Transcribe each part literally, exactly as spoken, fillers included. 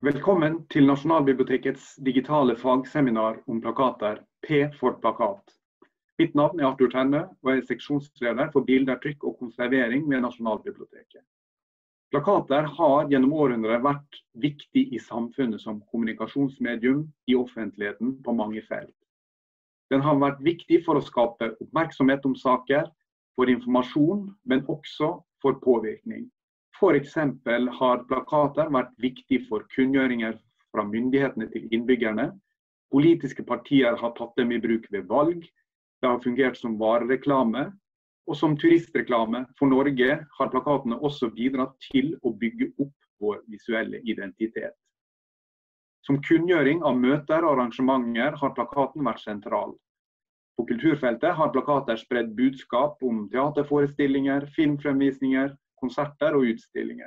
Velkommen til Nasjonalbibliotekets digitale fagseminar om plakater, P for plakat. Mitt navn er Arthur Tenne, og jeg er seksjonsleder for bildertrykk og konservering ved Nasjonalbiblioteket. Plakater har gjennom århundrer vært viktig i samfunnet som kommunikasjonsmedium i offentligheten på mange felt. Den har vært viktig for å skape oppmerksomhet om saker, for informasjon, men også for påvirkning. For eksempel har plakater vært viktig for kunngjøringer fra myndighetene til innbyggerne. Politiske partier har tatt dem i bruk ved valg. Det har fungert som varereklame. Og som turistreklame for Norge har plakatene også bidratt til å bygge opp vår visuelle identitet. Som kunngjøring av møter og arrangementer har plakaten vært sentral. På kulturfeltet har plakater spredt budskap om teaterforestillinger, filmfremvisninger, konserter og utstillinger.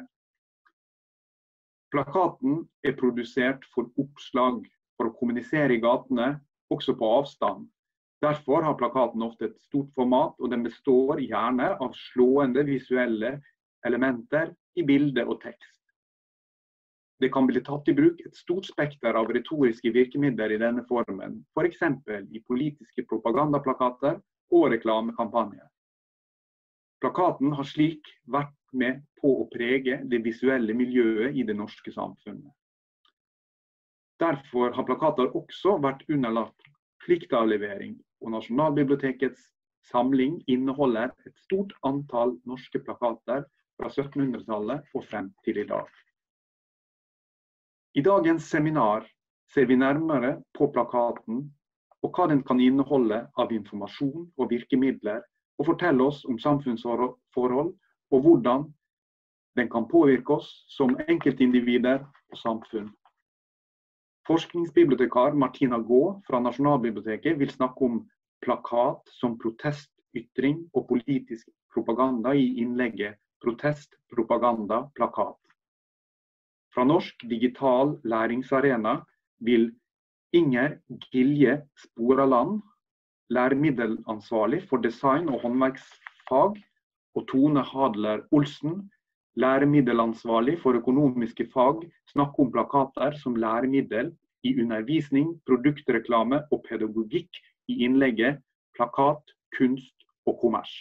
Plakaten er produsert for oppslag, for å kommunisere i gatene, også på avstand. Derfor har plakaten ofte et stort format, og den består gjerne av slående visuelle elementer i bilde og tekst. Det kan bli tatt i bruk et stort spekter av retoriske virkemidler i denne formen, for eksempel i politiske propagandaplakater og reklamekampanjer. Plakaten har slik vært med på å prege det visuelle miljøet i det norske samfunnet. Derfor har plakater også vært underlagt pliktavlevering, og Nasjonalbibliotekets samling inneholder et stort antall norske plakater fra syttenhundretallet og frem til i dag. I dagens seminar ser vi nærmere på plakaten og hva den kan inneholde av informasjon og virkemidler, og fortelle oss om samfunnsforhold og hvordan den kan påvirke oss som enkeltindivider og samfunn. Forskningsbibliotekar Martina Gaa fra Nasjonalbiblioteket vil snakke om plakat som protestetytring og politisk propaganda i innlegget Protest, propaganda, plakat. Fra Norsk digital læringsarena vil Inger Gilje Sporaland, læremiddelansvarlig for design og håndverksfag, og Tone Hadler Olsen, læremiddelansvarlig for økonomiske fag, snakke om plakater som læremiddel i undervisning, produktreklame og pedagogikk i innlegget Plakat, kunst og kommers.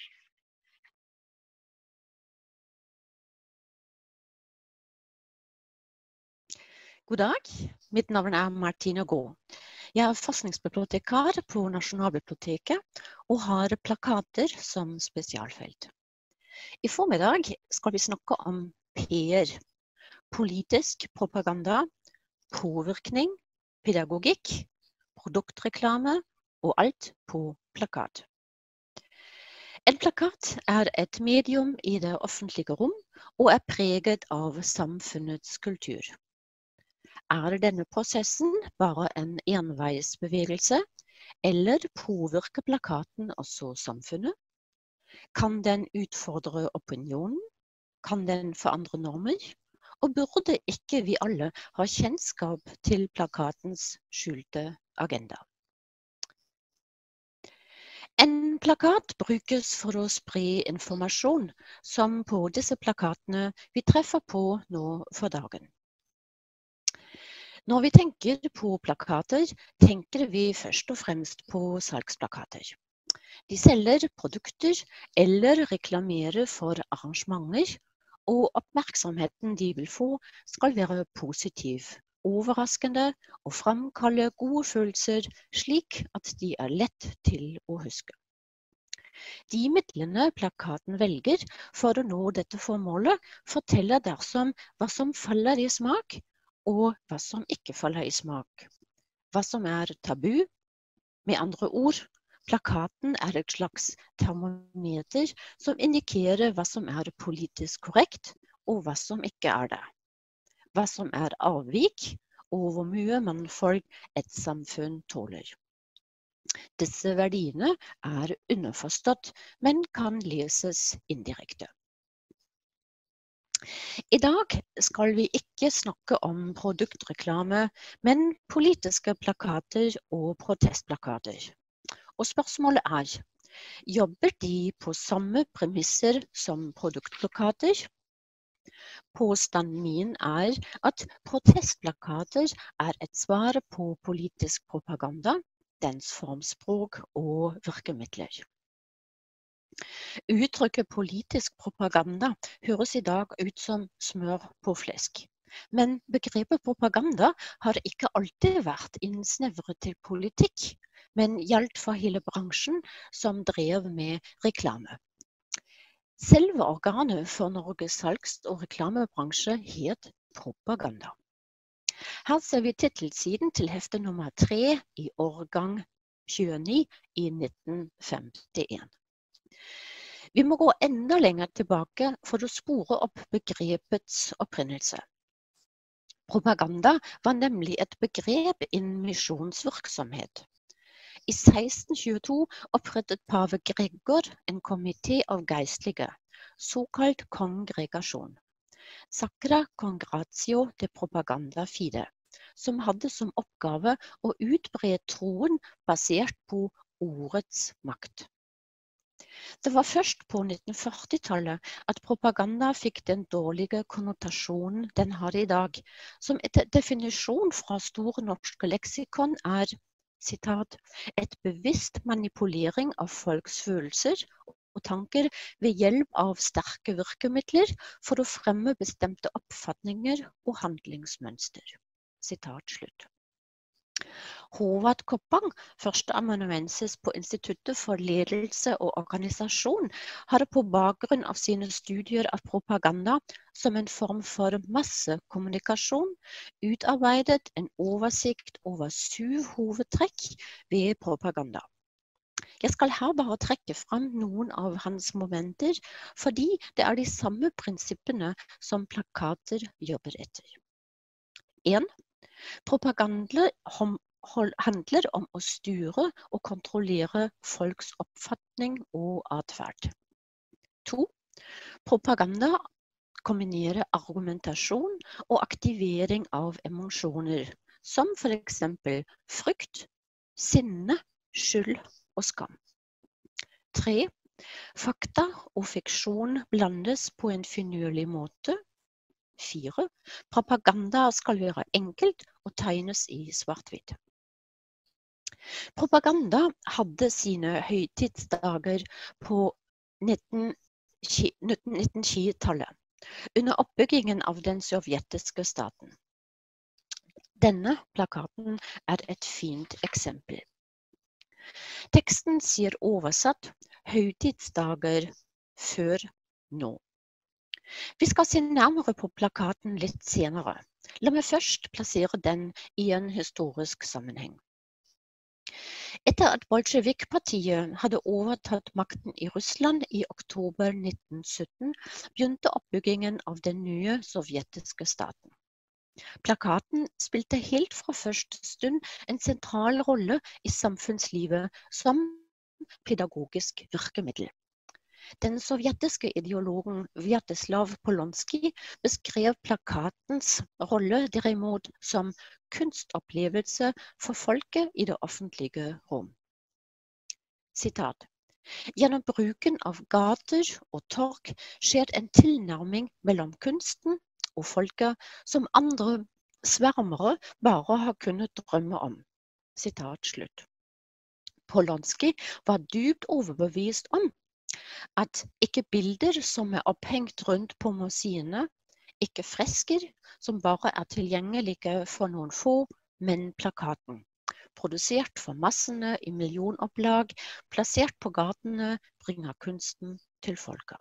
God dag, mitt navn er Martina Gaa. Jeg er forskningsbibliotekar på Nasjonalbiblioteket og har plakater som spesialfelt. I formiddag skal vi snakke om P R, politisk propaganda, påvirkning, pedagogikk, produktreklame og alt på plakat. En plakat er et medium i det offentlige rom og er preget av samfunnets kultur. Er denne prosessen bare en enveisbevegelse, eller påvirker plakaten også samfunnet? Kan den utfordre opinionen? Kan den forandre normer? Og burde ikke vi alle ha kjennskap til plakatens skjulte agenda? En plakat brukes for å spre informasjon, som på disse plakatene vi treffer på nå for dagen. Når vi tenker på plakater, tenker vi først og fremst på salgsplakater. De selger produkter eller reklamerer for arrangementer, og oppmerksomheten de vil få skal være positiv, overraskende og framkalle gode følelser slik at de er lett til å huske. De midlene plakaten velger for å nå dette formålet, forteller dersom hva som faller i smak, og hva som ikke faller i smak. Hva som er tabu, med andre ord, plakaten er et slags termometer som indikerer hva som er politisk korrekt, og hva som ikke er det. Hva som er avvik, og hvor mye mannfolk et samfunn tåler. Disse verdiene er underforstått, men kan leses indirekte. I dag skal vi ikke snakke om produktreklame, men politiske plakater og protestplakater. Og spørsmålet er, jobber de på samme premisser som produktplakater? Påstanden min er at protestplakater er et svar på politisk propaganda, dens formspråk og virkemidler. Uttrykket politisk propaganda høres i dag ut som smør på flesk. Men begrepet propaganda har ikke alltid vært innsnevret til politikk, men gjaldt for hele bransjen som drev med reklame. Selve organet for Norges salgs- og reklamebransje het propaganda. Her ser vi tittelsiden til hefte nummer tre i årgang tjueni i nitten femtien. Vi må gå enda lenger tilbake for å spore opp begrepets opprinnelse. Propaganda var nemlig et begrep innen misjonsvirksomhet. I seksten tjueto opprettet pave Gregor en komité av geistlige, såkalt kongregasjon, Sacra Congregatio de Propaganda Fide, som hadde som oppgave å utbre troen basert på ordets makt. Det var først på nitten førtitallet at propaganda fikk den dårlige konnotasjonen den har i dag, som etter definisjon fra Store norske leksikon er Sitat, et bevisst manipulering av folks følelser og tanker ved hjelp av sterke virkemidler for å fremme bestemte oppfatninger og handlingsmønster. Sitat slutt. Håvard Koppang, førsteamanuensis på Instituttet for ledelse og organisasjon, hadde på bakgrunn av sine studier av propaganda som en form for massekommunikasjon utarbeidet en oversikt over syv hovedtrekk ved propaganda. Jeg skal her bare trekke frem noen av hans momenter, fordi det er de samme prinsippene som plakater jobber etter. en. Propaganda handler om å styre og kontrollere folks oppfatning og atferd. to. Propaganda kombinerer argumentasjon og aktivering av emosjoner, som for eksempel frykt, sinne, skyld og skam. tre. Fakta og fiksjon blandes på en finurlig måte. fire. Propaganda skal være enkelt og tegnes i svart-hvitt. Propaganda hadde sine høytidsdager på nitten ti-tallet, under oppbyggingen av den sovjetiske staten. Denne plakaten er et fint eksempel. Teksten sier oversatt høytidsdager før nå. Vi skal se nærmere på plakaten litt senere. La meg først plassere den i en historisk sammenheng. Etter at Bolsjevik-partiet hadde overtatt makten i Russland i oktober nitten sytten, begynte oppbyggingen av den nye sovjetiske staten. Plakaten spilte helt fra første stund en sentral rolle i samfunnslivet som pedagogisk virkemiddel. Den sovjetiske ideologen Vjateslav Polonsky beskrev plakatens rolle derimot som kunstopplevelse for folket i det offentlige rom. Sitat. Gjennom bruken av gater og torg skjer en tilnærming mellom kunsten og folket som andre svermere bare har kunnet drømme om. Sitat slutt. Polonsky var dypt overbevist om at ikke bilder som er opphengt rundt på museene, ikke fresker som bare er tilgjengelige for noen få, men plakaten. Produsert for massene i millionopplag, plassert på gatene, bringer kunsten til folket.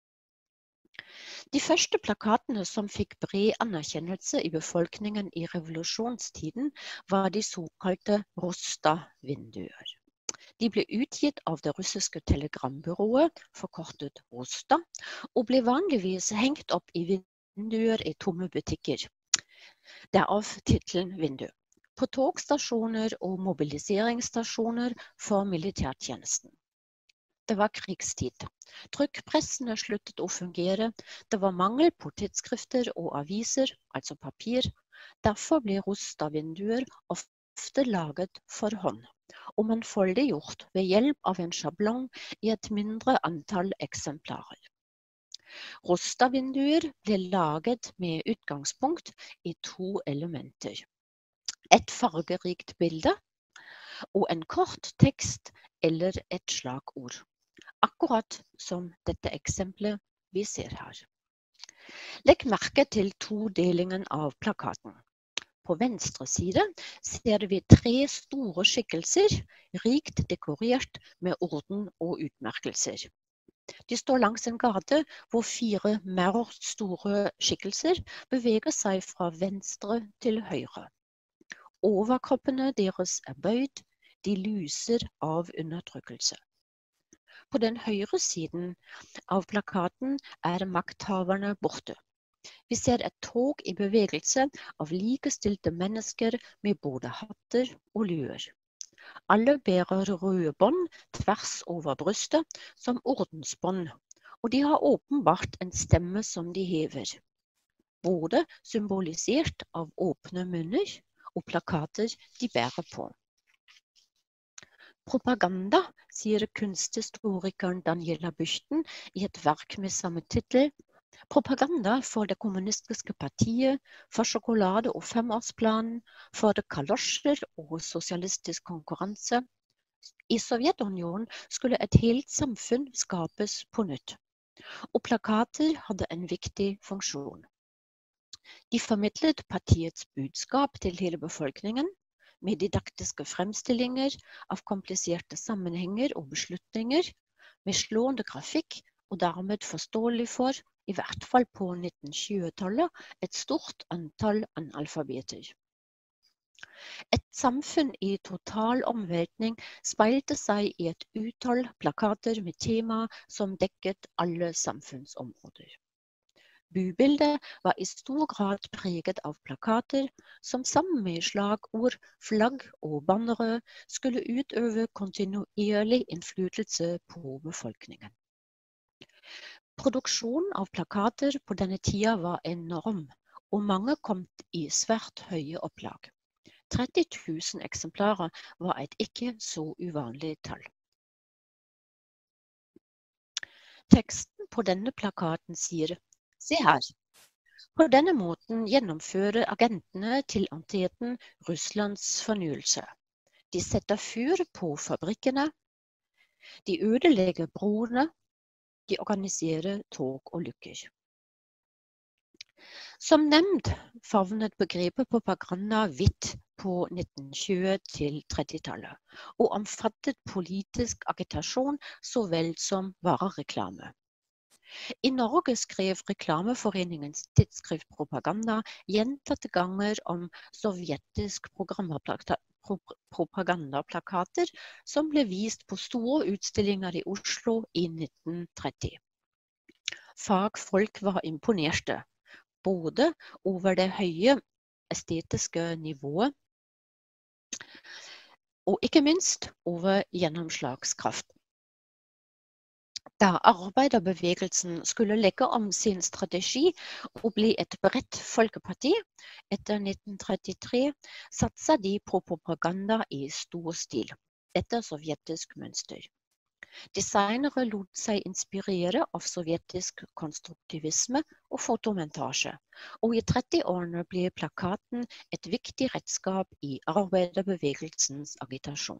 De første plakatene som fikk bred anerkjennelse i befolkningen i revolusjonstiden, var de såkalte Rosta-vinduer. De ble utgitt av det russiske telegrambyrået, forkortet Rosta, og ble vanligvis hengt opp i vinduer i tomme butikker. Derav tittelen vindu. På togstasjoner og mobiliseringsstasjoner for militærtjenesten. Det var krigstid. Trykkpressene sluttet å fungere. Det var mangel på tidsskrifter og aviser, altså papir. Derfor ble Rosta-vinduer ofte laget for hånd, og mangfoldiggjort ved hjelp av en sjablong i et mindre antall eksemplarer. Rosta-vinduer ble laget med utgangspunkt i to elementer. Et fargerikt bilde og en kort tekst eller et slagord. Akkurat som dette eksempelet vi ser her. Legg merke til todelingen av plakaten. På venstre side ser vi tre store skikkelser, rikt dekorert med orden og utmerkelser. De står langs en gate hvor fire mer store skikkelser beveger seg fra venstre til høyre. Overkroppene deres er bøyd, de lyser av undertrykkelse. På den høyre siden av plakaten er makthaverne borte. Vi ser et tog i bevegelse av likestilte mennesker med både hatter og luer. Alle bærer røde bånd tvers over brystet som ordensbånd, og de har åpenbart en stemme som de hever. Både symbolisert av åpne munner og plakater de bærer på. Propaganda, sier kunsthistorikeren Daniela Büchten i et verk med samme titel. Propaganda for det kommunistiske partiet, for sjokolade- og femårsplanen, for det kalosjer og sosialistisk konkurranse. I Sovjetunionen skulle et helt samfunn skapes på nytt, og plakater hadde en viktig funksjon. De formidlet partiets budskap til hele befolkningen, med didaktiske fremstillinger av kompliserte sammenhenger og beslutninger, med slående grafikk og dermed forståelig for, i hvert fall på nitten tjue-tallet, et stort antall analfabeter. Et samfunn i total omveltning speilte seg i et utall plakater med tema som dekket alle samfunnsområder. Bybildet var i stor grad preget av plakater som sammen med slagord, flagg og bannere skulle utøve kontinuerlig innflytelse på befolkningen. Produksjonen av plakater på denne tida var enorm, og mange kom i svært høye opplag. tretti tusen eksemplarer var et ikke så uvanlig tall. Teksten på denne plakaten sier: Se her. På denne måten gjennomfører agentene til enteten Russlands fornyelse. De setter fyr på fabrikkene, de ødelegger broene, de organiserer tog og lykker. Som nevnt favnet begrepet propaganda vidt på nitten tjue til tretti-tallet, og omfattet politisk agitasjon så vel som varereklame. I Norge skrev Reklameforeningens tidsskrift Propaganda gjentatte ganger om sovjetisk propagandaplakater som ble vist på store utstillinger i Oslo i nitten tretti. Fagfolk var imponerte, både over det høye estetiske nivået og ikke minst over gjennomslagskraften. Da arbeiderbevegelsen skulle legge om sin strategi og bli et bredt folkeparti etter nitten trettitre, satsa de på propaganda i stor stil, etter sovjetisk mønster. Designere lot seg inspirere av sovjetisk konstruktivisme og fotomontasje, og i trettiårene ble plakaten et viktig redskap i arbeiderbevegelsens agitasjon.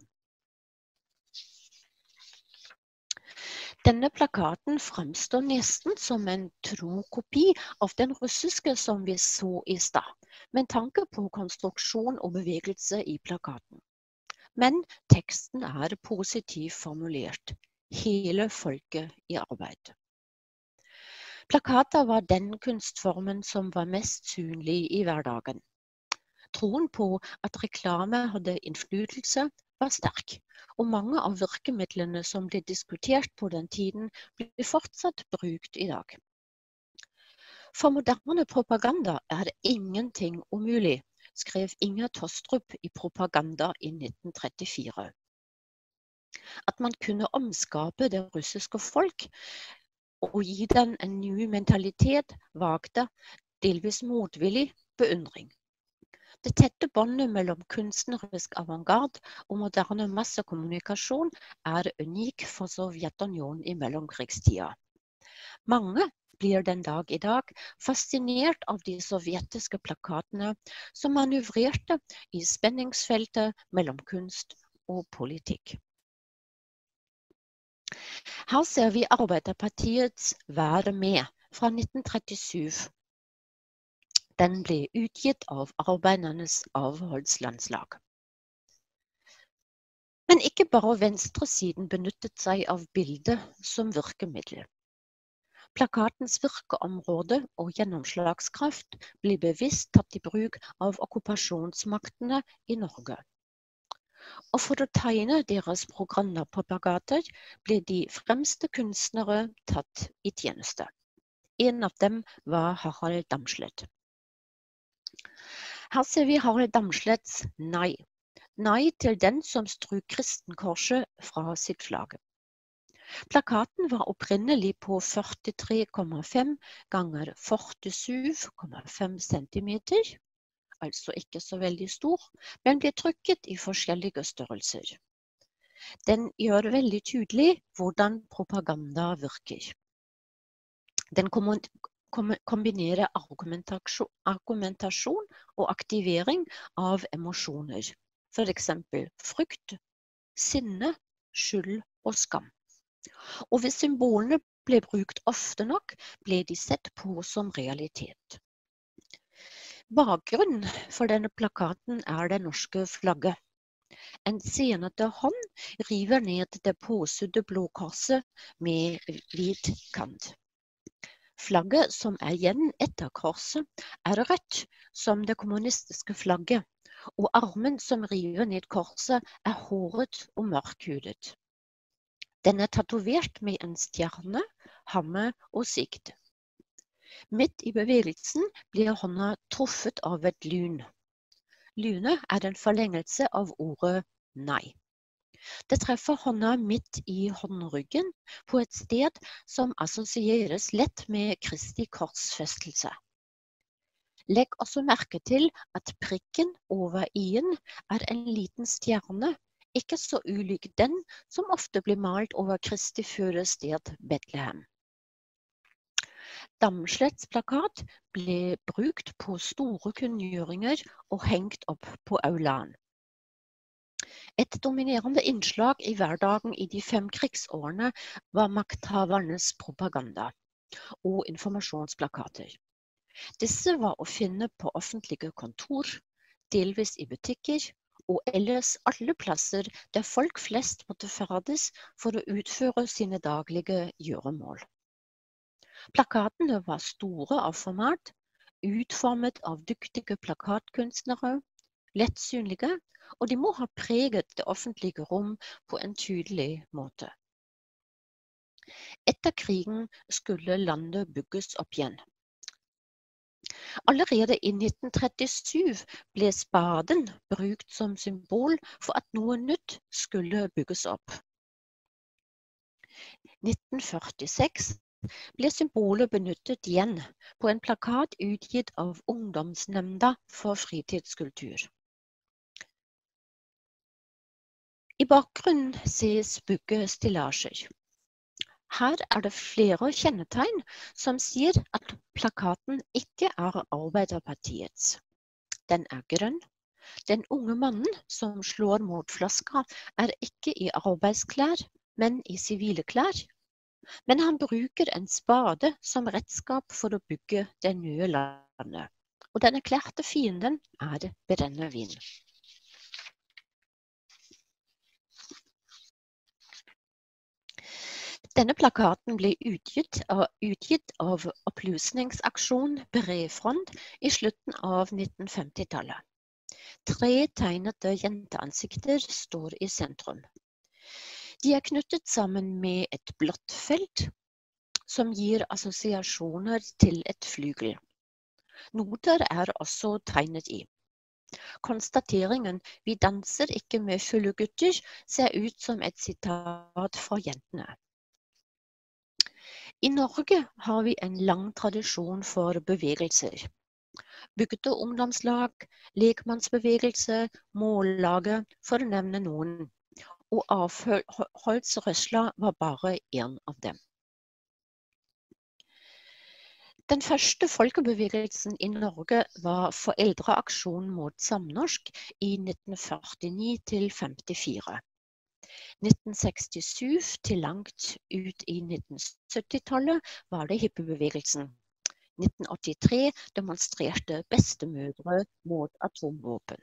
Denne plakaten fremstår nesten som en tro kopi av den russiske som vi så i stad, med tanke på konstruksjon og bevegelse i plakaten. Men teksten er positivt formulert. Hele folket i arbeid. Plakater var den kunstformen som var mest synlig i hverdagen. Troen på at reklame hadde innflytelse var sterk, og mange av virkemidlene som ble diskutert på den tiden, ble fortsatt brukt i dag. For moderne propaganda er det ingenting umulig, skrev Inger Tostrup i Propaganda i nitten trettifire. At man kunne omskape det russiske folk og gi den en ny mentalitet vakte, delvis motvillig, beundring. Det tette båndet mellom kunstnerisk avantgarde og moderne massekommunikasjon er unik for Sovjetunionen i mellomkrigstida. Mange, blir den dag i dag fascinert av de sovjetiske plakatene som manøvrerte i spenningsfeltet mellom kunst og politikk. Her ser vi Arbeiderpartiets Være med fra nitten trettisju. Den ble utgitt av Arbeidernes avholdslandslag. Men ikke bare venstresiden benyttet seg av bildet som virkemiddel. Plakatens virkeområde og gjennomslagskraft ble bevisst tatt i bruk av okkupasjonsmaktene i Norge. Og for å tegne deres propagandapropagater ble de fremste kunstnere tatt i tjeneste. En av dem var Harald Damsleth. Her ser vi Harald Damsleths Nei. Nei til den som strøk kristenkorset fra sitt flagg. Plakaten var opprinnelig på førtitre komma fem ganger førtisju komma fem centimeter, altså ikke så veldig stor, men ble trykket i forskjellige størrelser. Den gjør veldig tydelig hvordan propaganda virker. Den kombinerer argumentasjon, argumentasjon og aktivering av emosjoner, for eksempel frykt, sinne, skyld og skam. Og hvis symbolene ble brukt ofte nok, ble de sett på som realitet. Bakgrunnen for denne plakaten er det norske flagget. En senete hånd river ned det påsydde blå korset med hvit kant. Flagget som er igjen etter korset er rødt som det kommunistiske flagget, og armen som river ned korset er håret og mørkhudet. Den er tatovert med en stjerne, hammer og sigd. Midt i bevegelsen blir hånda truffet av et lyn. Lynet er en forlengelse av ordet nei. Det treffer hånda midt i håndryggen på et sted som assosieres lett med Kristi korsfestelse. Legg også merke til at prikken over i-en er en liten stjerne, ikke så ulik den som ofte blir malt over Kristi fødested Betlehem. Damsleths plakat ble brukt på store kunngjøringer og hengt opp på aulaen. Et dominerende innslag i hverdagen i de fem krigsårene var makthavernes propaganda og informasjonsplakater. Disse var å finne på offentlige kontor, delvis i butikker, og ellers alle plasser der folk flest måtte ferdes for å utføre sine daglige gjøremål. Plakatene var store av format, utformet av dyktige plakatkunstnere, lettsynlige, og de må ha preget det offentlige rom på en tydelig måte. Etter krigen skulle landet bygges opp igjen. Allerede i nitten trettisju ble spaden brukt som symbol for at noe nytt skulle bygges opp. nitten førtiseks ble symbolet benyttet igjen på en plakat utgitt av Ungdomsnemnda for fritidskultur. I bakgrunnen ses byggestilasjer. Her er det flere kjennetegn som sier at plakaten ikke er Arbeiderpartiets. Den er grønn. Den unge mannen som slår mot flaska er ikke i arbeidsklær, men i sivile klær. Men han bruker en spade som redskap for å bygge det nye landet. Og den erklærte fienden er brennevin. Denne plakaten ble utgitt av, utgitt av opplysningsaksjon Brefront i slutten av nitten femtitallet. Tre tegnede jenteansikter står i sentrum. De er knyttet sammen med et blått felt som gir assosiasjoner til et flygel. Noter er også tegnet i. Konstateringen «Vi danser ikke med fulle gutter» ser ut som et sitat fra jentene. I Norge har vi en lang tradisjon for bevegelser. Bygde ungdomslag, lekmannsbevegelse, mållaget, for å nevne noen. Og avholdsrørsla var bare en av dem. Den første folkebevegelsen i Norge var Foreldreaksjonen mot samnorsk i nitten førtini til femtifire. nitten sekstisju til langt ut i nitten syttitallet var det hippiebevegelsen. nitten åttitre demonstrerte bestemødre mot atomvåpen.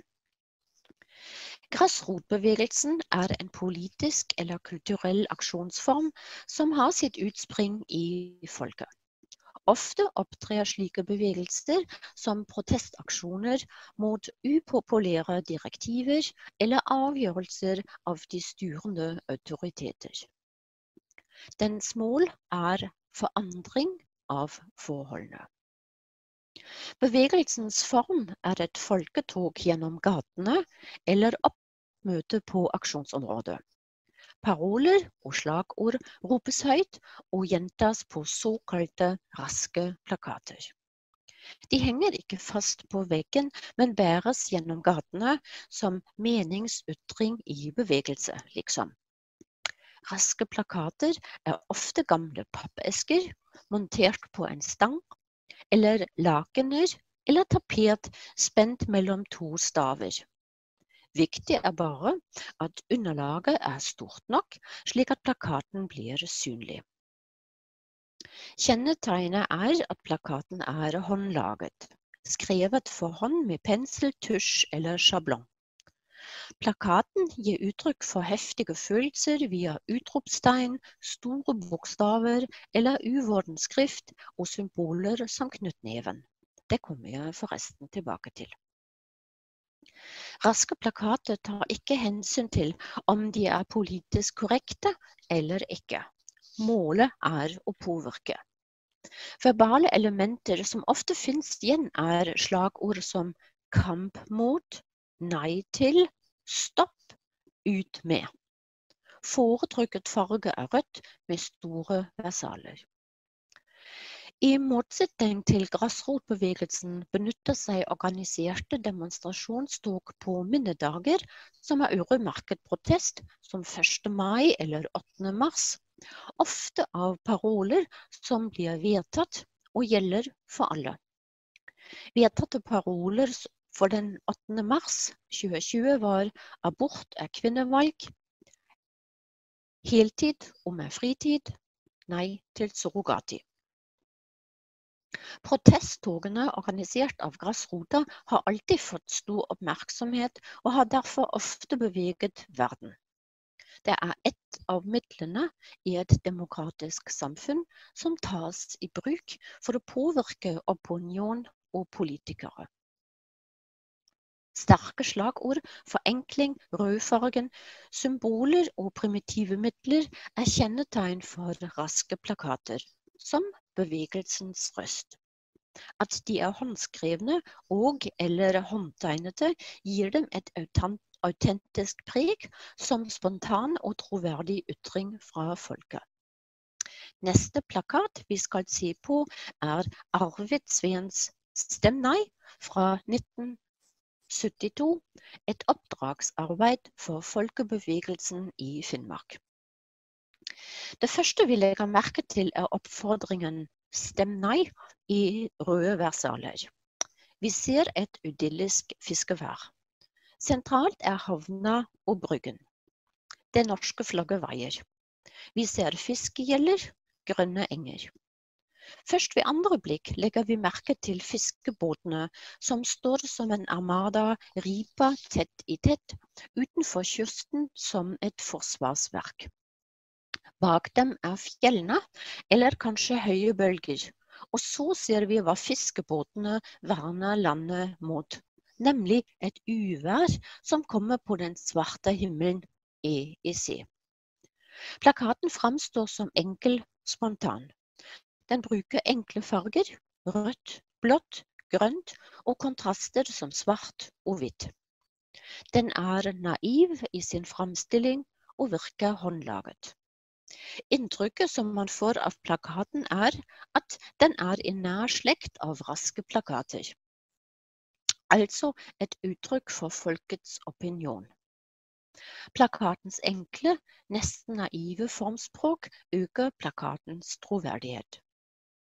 Grasrotbevegelsen er en politisk eller kulturell aksjonsform som har sitt utspring i folket. Ofte opptrer slike bevegelser som protestaksjoner mot upopulære direktiver eller avgjørelser av de styrende autoriteter. Dens mål er forandring av forholdene. Bevegelsens form er et folketog gjennom gatene eller oppmøte på aksjonsområdet. Paroler og slagord ropes høyt og gjentas på såkalte raske plakater. De henger ikke fast på veggen, men bæres gjennom gatene som meningsytring i bevegelse, liksom. Raske plakater er ofte gamle pappesker, montert på en stang, eller lakener eller tapet spent mellom to staver. Viktig er bare at underlaget er stort nok, slik at plakaten blir synlig. Kjennetegnet er at plakaten er håndlaget, skrevet for hånd med pensel, tusj eller sjablong. Plakaten gir uttrykk for heftige følelser via utropstegn, store bokstaver eller uvorten skrift og symboler som knyttneven. Det kommer jeg forresten tilbake til. Raske plakater tar ikke hensyn til om de er politisk korrekte eller ikke. Målet er å påvirke. Verbale elementer som ofte finnes igjen er slagord som kamp mot, nei til, stopp, ut med. Foretrykket farge er rødt med store versaler. I motsetning til grasrotbevegelsen benytter seg organiserte demonstrasjonstog på minnedager som er øremerket protest, som første mai eller åttende mars, ofte av paroler som blir vedtatt og gjelder for alle. Vedtatte paroler for den åttende mars tjue tjue var abort er kvinnevalg, heltid og med fritid, nei til surrogati. Protesttogene organisert av grasrota har alltid fått stor oppmerksomhet og har derfor ofte beveget verden. Det er ett av midlene i et demokratisk samfunn som tas i bruk for å påvirke opinion og politikere. Sterke slagord, forenkling, rødfargen, symboler og primitive midler er kjennetegn for raske plakater, som bevegelsens røst. At de er håndskrevne og eller håndtegnete gir dem et autentisk preg som spontan og troverdig ytring fra folket. Neste plakat vi skal se på er Arvid Sveens Stem nei fra nitten syttito, et oppdragsarbeid for folkebevegelsen i Finnmark. Det første vi legger merke til er oppfordringen Stem nei i røde versaler. Vi ser et idyllisk fiskevær. Sentralt er havna og bryggen. Det norske flagget veier. Vi ser fiskegjeller, grønne enger. Først ved andre blikk legger vi merke til fiskebåtene som står som en armada ripa tett i tett utenfor kysten som et forsvarsverk. Bak dem er fjellene, eller kanskje høye bølger, og så ser vi hva fiskebåtene verner landet mot, nemlig et uvær som kommer på den svarte himmelen i se. Plakaten framstår som enkel, spontan. Den bruker enkle farger, rødt, blått, grønt og kontraster som svart og hvitt. Den er naiv i sin framstilling og virker håndlaget. Inntrykket som man får av plakaten er at den er i nær slekt av raske plakater. Altså et uttrykk for folkets opinion. Plakatens enkle, nesten naive formspråk øker plakatens troverdighet.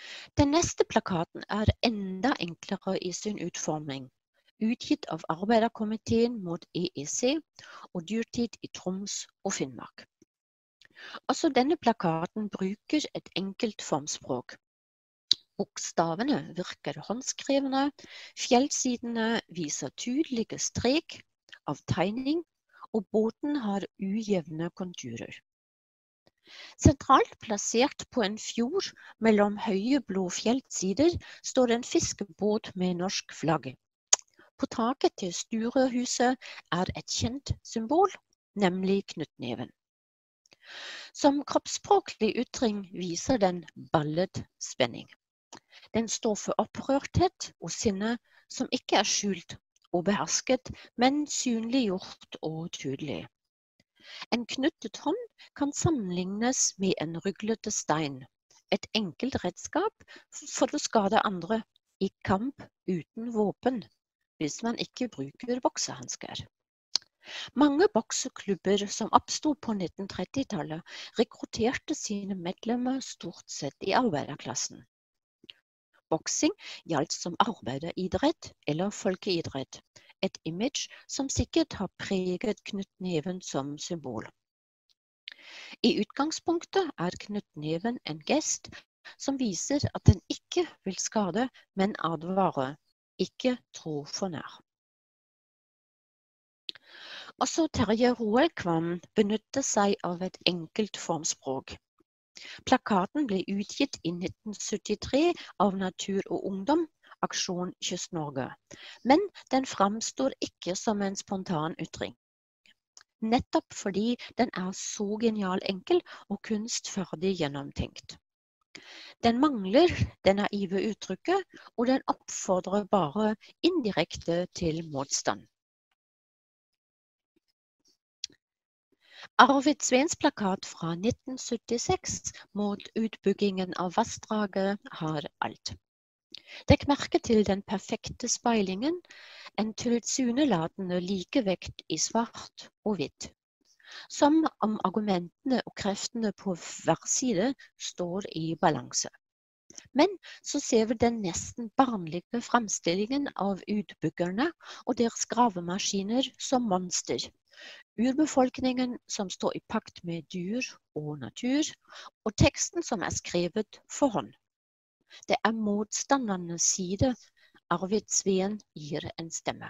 Den neste plakaten er enda enklere i sin utforming, utgitt av Arbeiderkomiteen mot E E C og dyrtid i Troms og Finnmark. Også denne plakaten bruker et enkelt formspråk. Bokstavene virker håndskrevne, fjellsidene viser tydelige strek av tegning, og båten har ujevne konturer. Sentralt plassert på en fjord mellom høye blå fjellsider står en fiskebåt med norsk flagg. På taket til sturehuset er et kjent symbol, nemlig knyttneven. Som kroppsspråklig ytring viser den ballet spenning. Den står for opprørthet og sinne som ikke er skjult og behersket, men synliggjort og tydelig. En knyttet hånd kan sammenlignes med en ryglete stein, et enkelt redskap for å skade andre i kamp uten våpen, hvis man ikke bruker boksehansker. Mange bokseklubber som oppstod på nitten trettitallet, rekrutterte sine medlemmer stort sett i arbeiderklassen. Boksing gjaldt som arbeideridrett eller folkeidrett, et image som sikkert har preget knyttneven som symbol. I utgangspunktet er knyttneven en gest som viser at den ikke vil skade, men advare, ikke tro for nær. Også Terje Roelkvam benytter seg av et enkelt formspråk. Plakaten ble utgitt i nitten syttitre av Natur og Ungdom, Aksjon Kyst-Norge, men den framstår ikke som en spontan ytring. Nettopp fordi den er så genial enkel og kunstferdig gjennomtenkt. Den mangler det naive uttrykket, og den oppfordrer bare indirekte til motstand. Arvid Sveens plakat fra nitten syttiseks mot utbyggingen av vassdraget har alt. Legg merke til den perfekte speilingen, en tilsynelatende likevekt i svart og hvitt. Som om argumentene og kreftene på hver side står i balanse. Men så ser vi den nesten barnlige fremstillingen av utbyggerne og deres gravemaskiner som monster. Urbefolkningen som står i pakt med dyr og natur, og teksten som er skrevet for hånd. Det er motstandernes side Arvid Sveen gir en stemme.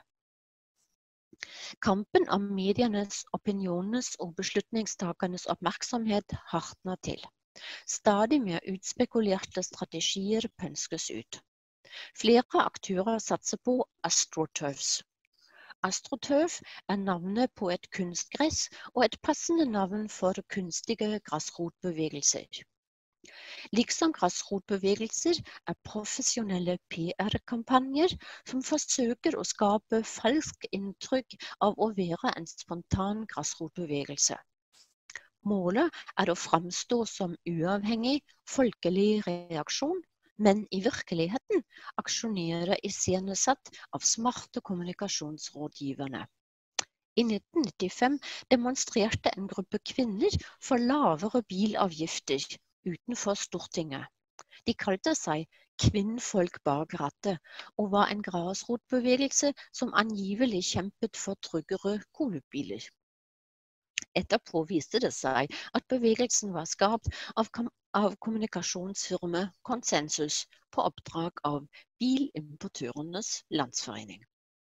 Kampen om medienes, opinionenes og beslutningstakernes oppmerksomhet hardner til. Stadig mer utspekulerte strategier pønskes ut. Flere aktører satser på AstroTurfs. AstroTurf er navnet på et kunstgress og et passende navn for kunstige grasrotbevegelser. Liksom grasrotbevegelser er profesjonelle P R-kampanjer som forsøker å skape falsk inntrykk av å være en spontan grasrotbevegelse. Målet er å framstå som uavhengig, folkelig reaksjon, men i virkeligheten aksjonere iscenesatt av smarte kommunikasjonsrådgiverne. I nitten nittifem demonstrerte en gruppe kvinner for lavere bilavgifter utenfor Stortinget. De kalte seg Kvinnfolk bak rattet, og var en grasrotbevegelse som angivelig kjempet for tryggere kollektivbiler. Etterpå viste det seg at bevegelsen var skapt av, av kommunikasjonsfirmaet Konsensus på oppdrag av Bilimportørenes Landsforening.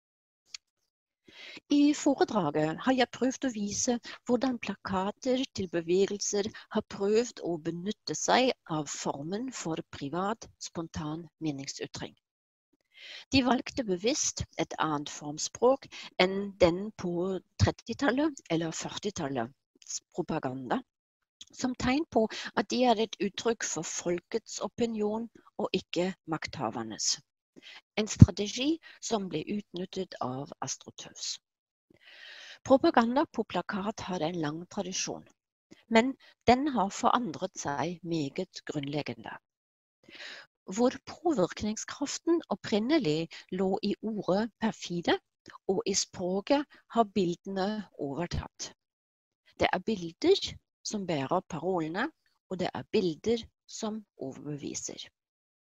I foredraget har jeg prøvd å vise hvordan plakater til bevegelser har prøvd å benytte seg av formen for privat, spontan meningsytring. De valgte bevisst et annet formspråk enn den på trettitallet eller førtitallets propaganda, som tegn på at de er et uttrykk for folkets opinion og ikke makthavernes. En strategi som ble utnyttet av AstroTurfs. Propaganda på plakat har en lang tradisjon, men den har forandret seg meget grunnleggende. Hvor påvirkningskraften opprinnelig lå i ordet perfide, og i språket har bildene overtatt. Det er bilder som bærer parolene, og det er bilder som overbeviser.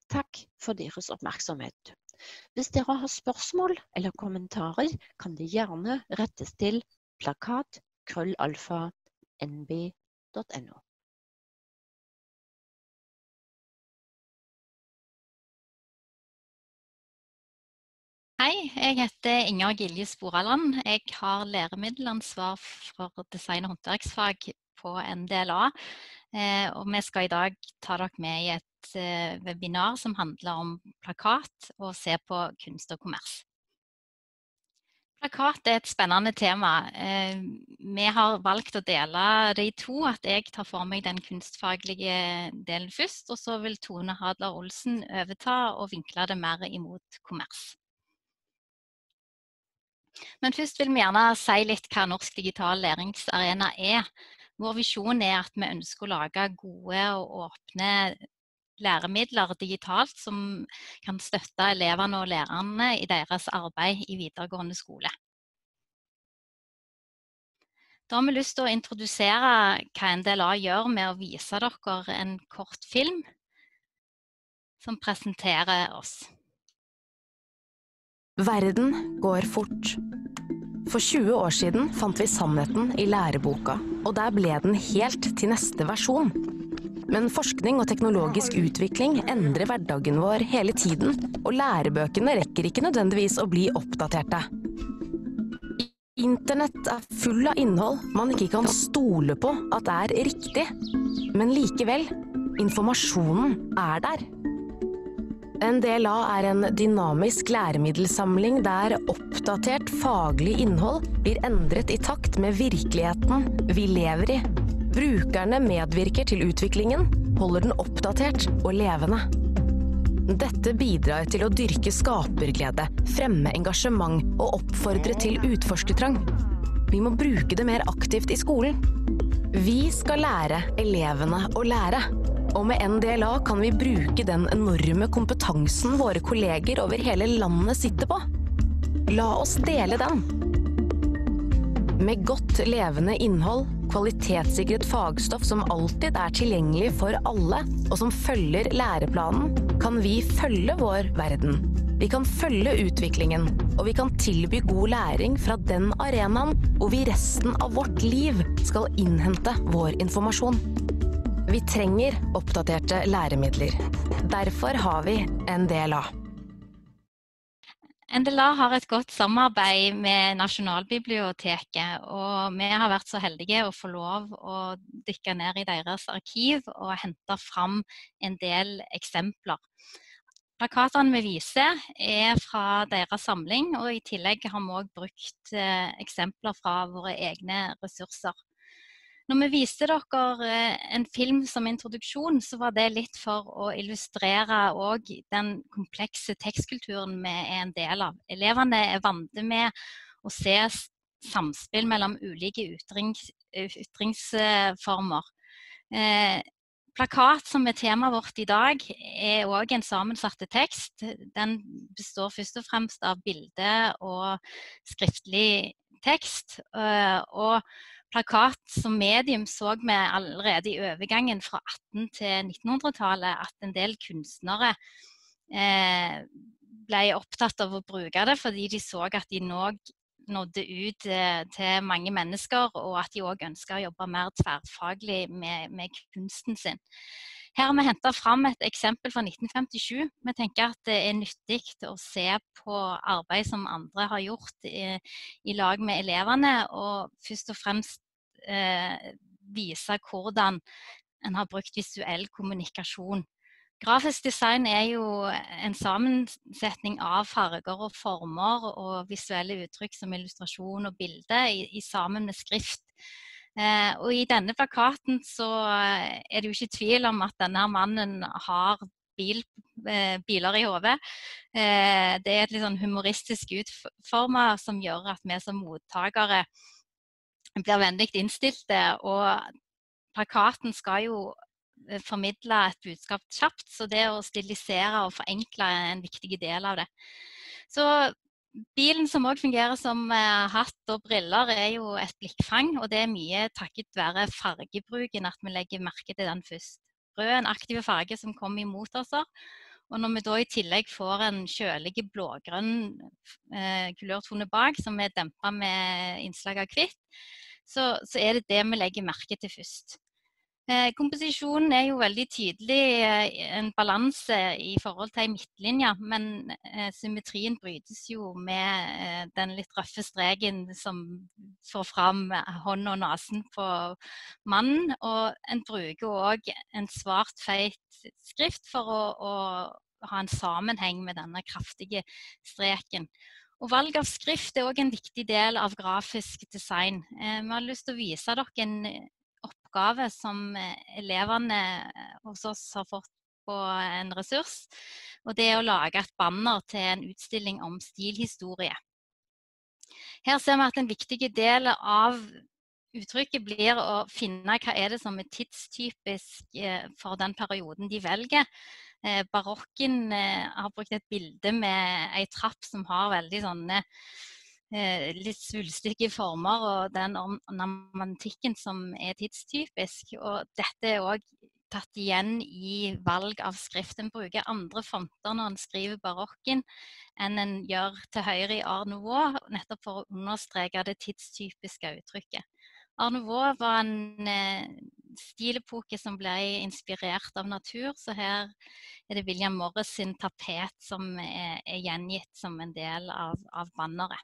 Takk for deres oppmerksomhet. Hvis dere har spørsmål eller kommentarer, kan det gjerne rettes til plakat krøllalfa n b punktum no. Hei, jeg heter Inger Gilje Sporalland. Jeg har læremiddelansvar for design- og håndverksfag på N D L A. Eh, og vi skal i dag ta dere med i et eh, webinar som handler om plakat og se på kunst og kommers. Plakat er et spennende tema. Eh, vi har valgt å dele det i to, at jeg tar for meg den kunstfaglige delen først, og så vil Tone Hadler Olsen overta og vinkle det mer imot kommers. Men først vil vi gjerne si litt hva Norsk Digital Læringsarena er. Vår visjon er at vi ønsker å lage gode og åpne læremidler digitalt som kan støtte elevene og lærerne i deres arbeid i videregående skole. Da har vi lyst til å introdusere hva N D L A gjør med å vise dere en kort film som presenterer oss. Verden går fort. For tjue år siden fant vi sannheten i læreboka, og der ble den helt til neste versjon. Men forskning og teknologisk utvikling endrer hverdagen vår hele tiden, og lærebøkene rekker ikke nødvendigvis å bli oppdaterte. Internett er full av innhold man ikke kan stole på at er riktig, men likevel, informasjonen er der. N D L A er en dynamisk læremiddelsamling der oppdatert faglig innhold blir endret i takt med virkeligheten vi lever i. Brukerne medvirker til utviklingen, holder den oppdatert og levende. Dette bidrar til å dyrke skaperglede, fremme engasjement og oppfordre til utforskertrang. Vi må bruke det mer aktivt i skolen. Vi skal lære elevene å lære. Og med N D L A kan vi bruke den enorme kompetansen våre kolleger over hele landet sitter på. La oss dele den. Med godt levende innhold, kvalitetssikret fagstoff som alltid er tilgjengelig for alle, og som følger læreplanen, kan vi følge vår verden. Vi kan følge utviklingen, og vi kan tilby god læring fra den arenaen hvor vi resten av vårt liv skal innhente vår informasjon. Vi trenger oppdaterte læremidler. Derfor har vi N D L A. N D L A har et godt samarbeid med Nasjonalbiblioteket, og vi har vært så heldige å få lov å dykke ned i deres arkiv og hente fram en del eksempler. Plakatene vi viser er fra deres samling, og i tillegg har vi også brukt eh, eksempler fra våre egne ressurser. Når vi viste dere en film som introduksjon, så var det litt for å illustrere også den komplekse tekstkulturen vi er en del av. Elevene er vant med å se samspill mellom ulike ytrings, ytringsformer. Eh, plakat, som er temaet vårt i dag, er også en sammensatt tekst. Den består først og fremst av bilde og skriftlig tekst, og plakat som medium så vi allerede i overgangen fra atten- til nittenhundretallet at en del kunstnere eh, ble opptatt av å bruke det, fordi de så at de nå nådde ut eh, til mange mennesker, og at de også ønsket å jobbe mer tverrfaglig med, med kunsten sin. Her har vi hentet fram et eksempel fra nitten femtisju. Vi tenker at det er nyttig å se på arbeid som andre har gjort i, i lag med elevene, og først og fremst eh, vise hvordan en har brukt visuell kommunikasjon. Grafisk design er jo en sammensetning av farger og former og visuelle uttrykk som illustrasjon og bilde i, i sammen med skrift. Eh, og i denne plakaten så er det jo ikke tvil om at denne mannen har bil, eh, biler i hodet. Eh, det er et litt sånn humoristisk utformet som gjør at vi som mottakere blir vennlig innstilte, og plakaten skal jo formidle et budskap kjapt, så det å stilisere og forenkle er en viktig del av det. Så bilen som også fungerer som eh, hatt og briller er jo et blikkfang, og det er mye takket være fargebruken at vi legger merke til den først. Rød er en aktiv farge som kommer imot oss, Og når vi da i tillegg får en kjølig blågrønn eh, kulørtone bak, som er dempet med innslag av hvitt, så, så er det det vi legger merke til først. Eh, komposisjonen er jo veldig tydelig eh, en balanse i forhold til en midtlinje, men eh, symmetrien brytes jo med eh, den litt røffe streken som får fram hånd og nasen på mannen, og en bruker også en svart feit skrift for å, å ha en sammenheng med denne kraftige streken. Og valg av skrift er også en viktig del av grafisk design. Eh, vi har lyst til å vise dere en oppgave som elevene hos oss har fått på en ressurs, og det er å lage et banner til en utstilling om stilhistorie. Her ser vi at en viktig del av uttrykket blir å finne hva er det som er tidstypisk for den perioden de velger. Barokken har brukt et bilde med en trapp som har veldig sånne litt svulstige former, og den ornamentikken som er tidstypisk. Og dette er også tatt igjen i valg av skrift. En bruker andre fonter når en skriver barokken enn en gjør til høyre i Art Nouveau, nettopp for å understreke det tidstypiske uttrykket. Art Nouveau var en eh, stilepoke som ble inspirert av natur, så her er det William Morris sin tapet som er, er gjengitt som en del av, av banneret.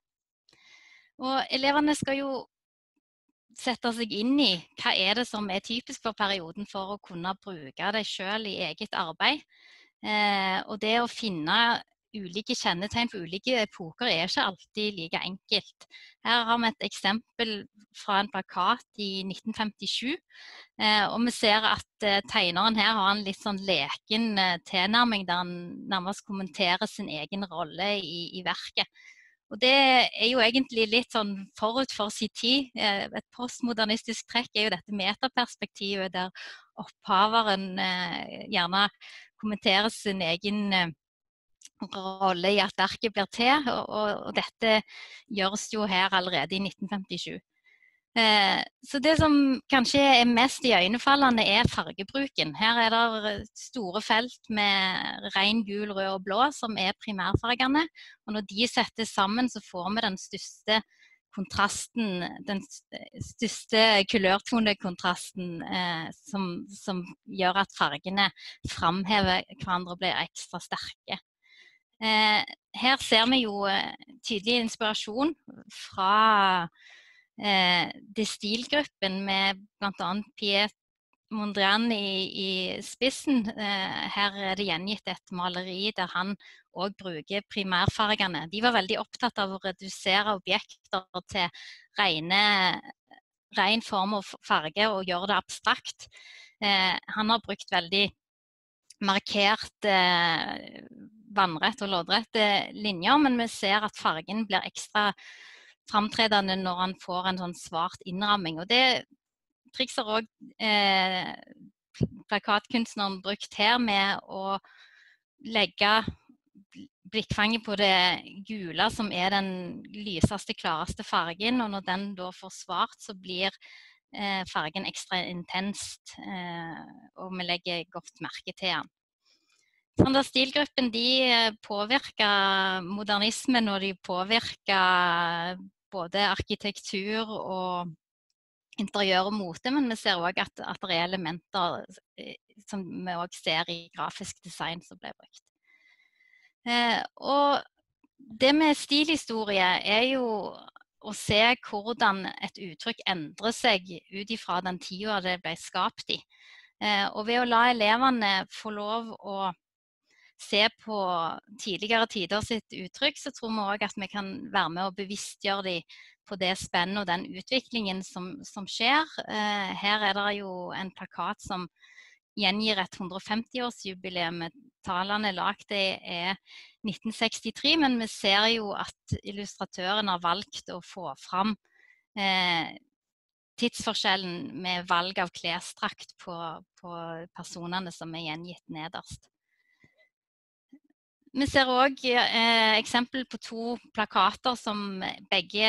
Og elevene skal jo sette seg inn i hva er det som er typisk for perioden for å kunne bruke det selv i eget arbeid. Eh, og det å finne ulike kjennetegn på ulike epoker er ikke alltid like enkelt. Her har vi et eksempel fra en plakat i nitten femtisju, eh, og vi ser at eh, tegneren her har en litt sånn leken eh, tilnærming der han nærmest kommenterer sin egen rolle i, i verket. Og det er jo egentlig litt sånn forut for sin tid. Et postmodernistisk trekk er jo dette metaperspektivet, der opphaveren eh, gjerne kommenterer sin egen eh, rolle i at verket blir til, og, og, og dette gjøres jo her allerede i nitten femtisju. Eh, så det som kanskje er mest iøynefallende er fargebruken. Her er det store felt med ren gul, rød og blå som er primærfargene, og når de settes sammen så får vi den største kontrasten, den største kulørtonekontrasten eh, som, som gjør at fargene framhever hverandre og blir ekstra sterke. Eh, her ser vi jo tydelig inspirasjon fra Eh, det stilgruppen med blant annet Piet Mondrian i, i spissen. Eh, her er det gjengitt et maleri der han også bruker primærfargene. De var veldig opptatt av å redusere objekter til rene, ren form og farge og gjøre det abstrakt. Eh, han har brukt veldig markert eh, vannrett og loddrette linjer, men vi ser at fargen blir ekstra framtredende når han får en sånn svart innramming. Og det trikser også eh, plakatkunstneren brukt her med å legge blikkfanget på det gule, som er den lyseste, klareste fargen, og når den da får svart, så blir eh, fargen ekstra intenst, eh, og vi legger godt merke til den. Sånn der stilgruppen de påvirker modernismen, og de påvirker både arkitektur og interiør og mote, men vi ser også at, at det er elementer som vi også ser i grafisk design som ble brukt. Eh, og det med stilhistorie er jo å se hvordan et uttrykk endrer seg ut ifra den tida det ble skapt i. Eh, og ved å la elevene få lov å se på tidligere tider sitt uttrykk, så tror vi også at vi kan være med å bevisstgjøre dem på det spennet og den utviklingen som, som skjer. Eh, her er det jo en plakat som gjengir et hundre og femti-årsjubileum. Tallene lagt det er nitten sekstitre, men vi ser jo at illustratøren har valgt å få fram eh, tidsforskjellen med valg av klesdrakt på, på personene som er gjengitt nederst. Vi ser også eh, eksempel på to plakater som begge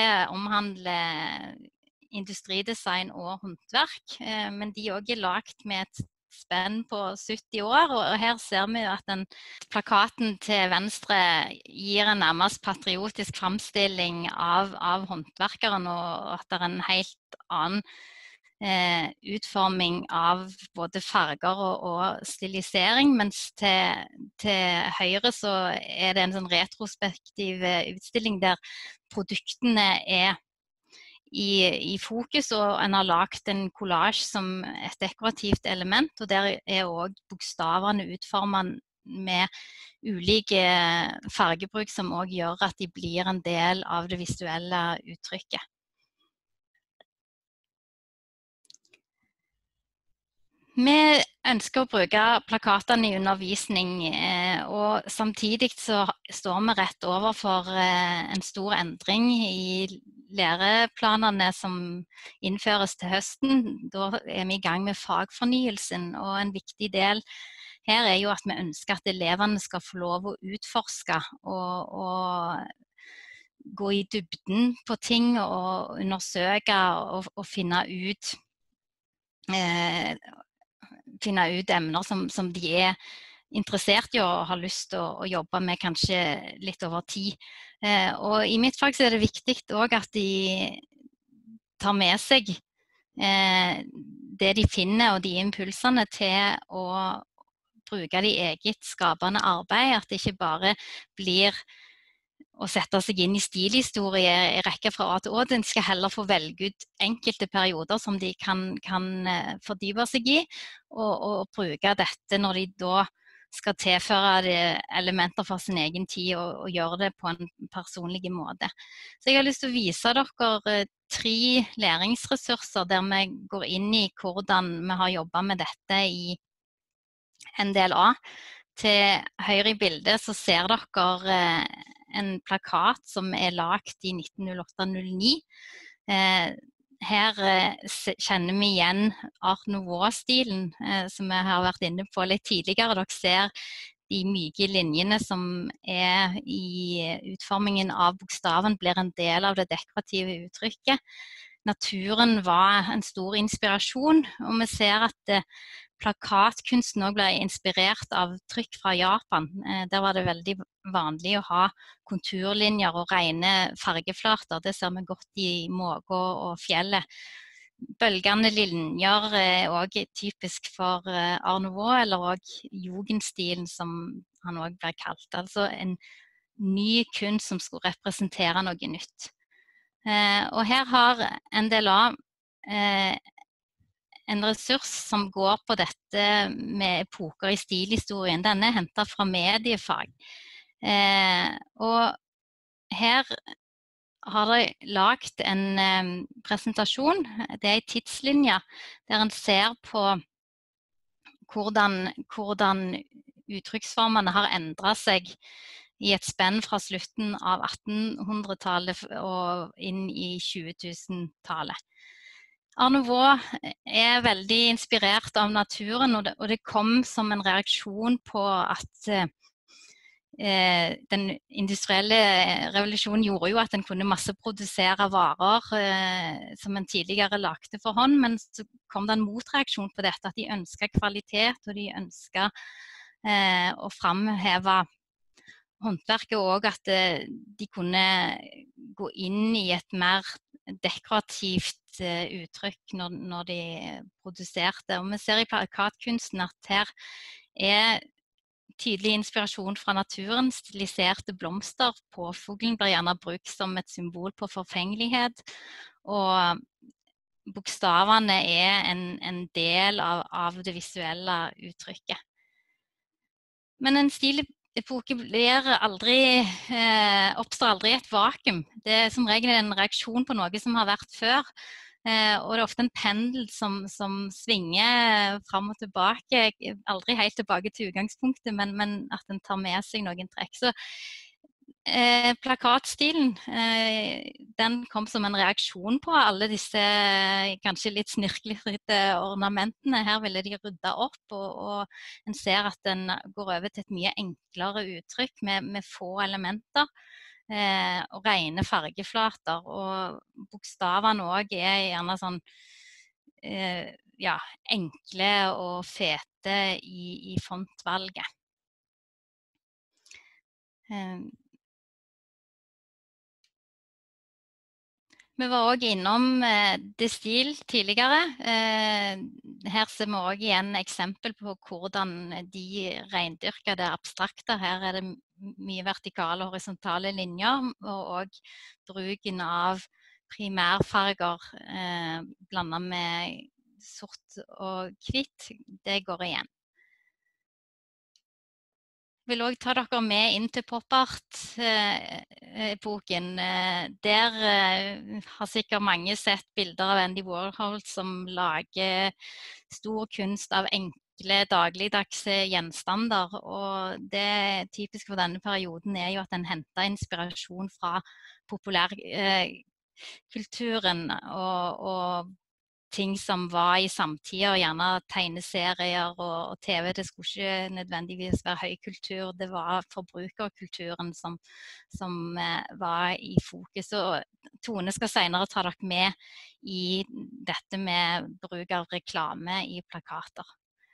omhandler industridesign og håndverk, eh, men de også er lagt med et spenn på sytti år, og her ser vi jo at den plakaten til venstre gir en nærmest patriotisk fremstilling av, av håndverkeren, og at det er en helt annen eh, utforming av både farger og, og stilisering, mens til, til høyre så er det en sånn retrospektiv utstilling der produktene er I, i fokus, og en har lagt en collage som et dekorativt element, og der er også bokstavene utformet med ulike fargebruk som også gjør at de blir en del av det visuelle uttrykket. Vi ønsker å bruke plakatene I undervisning, og samtidig så står vi rett overfor en stor endring I læreplanene som innføres til høsten. Da er vi I gang med fagfornyelsen, og en viktig del her er jo at vi ønsker at elevene skal få lov å utforske og, og gå I dybden på ting og undersøke og, og finne ut eh, finne ut emner som, som de er interessert I og har lyst til å, å jobbe med kanskje litt over tid. Eh, og I mitt fag så er det viktig også at de tar med seg eh, det de finner og de impulsene til å bruke det I eget skapende arbeid, at det ikke bare blir å sette seg inn I stilhistorie I rekke fra A til Å. Den skal heller få velge ut enkelte perioder som de kan, kan fordype seg I, og, og bruke dette når de da skal tilføre elementer fra sin egen tid og, og gjøre det på en personlig måte. Så jeg har lyst til å vise dere tre læringsressurser der vi går inn I hvordan vi har jobbet med dette I N D L A. Til høyre I bildet så ser dere en plakat som er lagt I nitten null åtte null ni. Her kjenner vi igjen Art Nouveau-stilen, som jeg har vært inne på litt tidligere. Dere ser de myke linjene som er I utformingen av bokstaven blir en del av det dekorative uttrykket. Naturen var en stor inspirasjon, og vi ser at plakatkunsten også ble inspirert av trykk fra Japan. Der var det veldig vanlig å ha konturlinjer og rene fargeflater. Det ser vi godt I måke og fjellet. Bølgende linjer er også typisk for Art Nouveau, eller også jugendstilen som han også ble kalt. Altså en ny kunst som skulle representere noe nytt. Og her har N D L A en ressurs som går på dette med epoker I stilhistorien. Denne er hentet fra mediefag. Eh, og her har de lagt en eh, presentasjon. Det er en tidslinje der en ser på hvordan, hvordan uttrykksformene har endret seg I et spenn fra slutten av attenhundretallet og inn I tjuetusentallet. Art Nouveau er veldig inspirert av naturen, og det, og det kom som en reaksjon på at eh, den industrielle revolusjonen gjorde jo at en kunne masseprodusere varer eh, som en tidligere lagde for hånd, men så kom det en motreaksjon på dette, at de ønsket kvalitet, og de ønsket eh, å fremheve håndverket, og at eh, de kunne gå inn I et mer dekorativt uttrykk når, når de produserte. Og vi ser I plakatkunsten at her er tydelig inspirasjon fra naturen, stiliserte blomster. Påfuglen blir gjerne brukt som et symbol på forfengelighet, og bokstavene er en, en del av, av det visuelle uttrykket. Men en stilepoke blir aldri, eh, oppstår aldri I et vakuum. Det er som regel en reaksjon på noe som har vært før. Eh, og det er ofte en pendel som, som svinger frem og tilbake, aldri helt tilbake til utgangspunktet, men, men at den tar med seg noen trekk. Så eh, plakatstilen, eh, den kom som en reaksjon på alle disse kanskje litt snirklete ornamentene. Her ville de rydde opp, og, og en ser at den går over til et mye enklere uttrykk med, med få elementer. Eh, og rene fargeflater, og bokstavene også er gjerne sånn eh, ja, enkle og fete i, i fontvalget. Um, Vi var også innom eh, Destil tidligere. Eh, her ser vi også igjen eksempel på hvordan de rendyrker det abstrakte. Her er det mye vertikale og horisontale linjer, og også bruken av primærfarger eh, blandet med sort og hvitt. Det går igjen. Jeg vil også ta dere med inn til pop-art-epoken. Der har sikkert mange sett bilder av Andy Warhol som lager stor kunst av enkle dagligdagse gjenstander. Og det typiske for denne perioden er jo at den henter inspirasjon fra populærkulturen og, og ting som var i samtida, gjerne tegneserier og, og T V. Det skulle ikke nødvendigvis være høykultur, det var forbrukerkulturen som, som eh, var i fokus. Og Tone skal senere ta dere med i dette med bruk av reklame i plakater.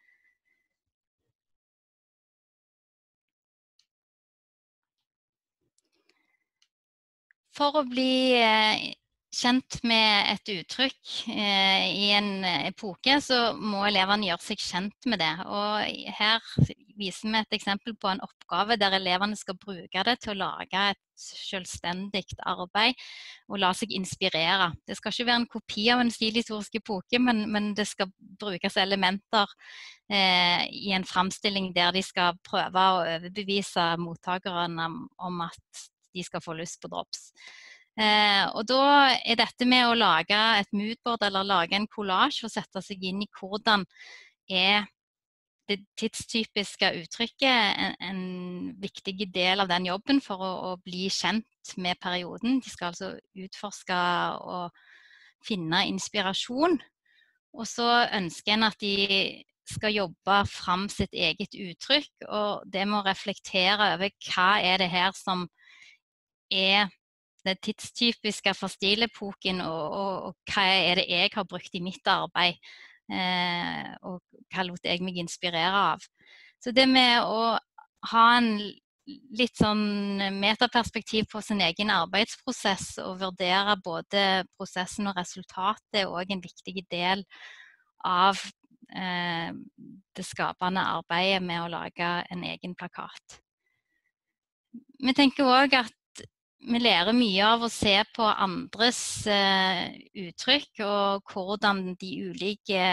For å bli eh, kjent med et uttrykk eh, i en epoke, så må elevene gjøre seg kjent med det. Og her viser vi et eksempel på en oppgave der elevene skal bruke det til å lage et selvstendig arbeid og la seg inspirere. Det skal ikke være en kopi av en stilhistorisk epoke, men, men det skal brukes elementer eh, i en fremstilling der de skal prøve å overbevise mottakerne om, om at de skal få lyst på drops. Eh, og da er dette med å lage et moodboard eller lage en collage og sette seg inn i hvordan er det tidstypiske uttrykket en, en viktig del av den jobben for å, å bli kjent med perioden. De skal altså utforske og finne inspirasjon, og så ønsker en at de skal jobbe fram sitt eget uttrykk, og det må reflektere over hva er det her som er det tidstypiske for stilepoken, og, og, og hva er det jeg har brukt i mitt arbeid, eh, og hva lot jeg meg inspirere av. Så det med å ha en litt sånn metaperspektiv på sin egen arbeidsprosess, og vurdere både prosessen og resultatet, er også en viktig del av eh, det skapende arbeidet med å lage en egen plakat. Vi tenker også at vi lærer mye av å se på andres uh, uttrykk, og hvordan de ulike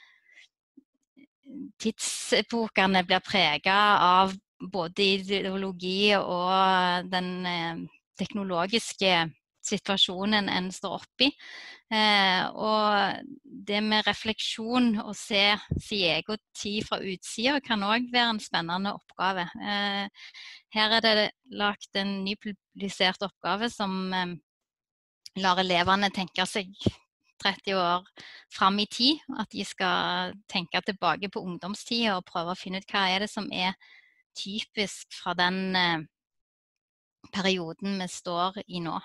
tidsepokene blir preget av både ideologi og den uh, teknologiske situasjonen en står oppi. Uh, og det med refleksjon og se sin egen tid fra utsida kan også være en spennende oppgave. Uh, Her er det lagt en ny publisert oppgave som eh, lar elevene tenke seg tretti år fram i tid. At de skal tenke tilbake på ungdomstiden og prøve å finne ut hva er det som er typisk fra den eh, perioden vi står i nå.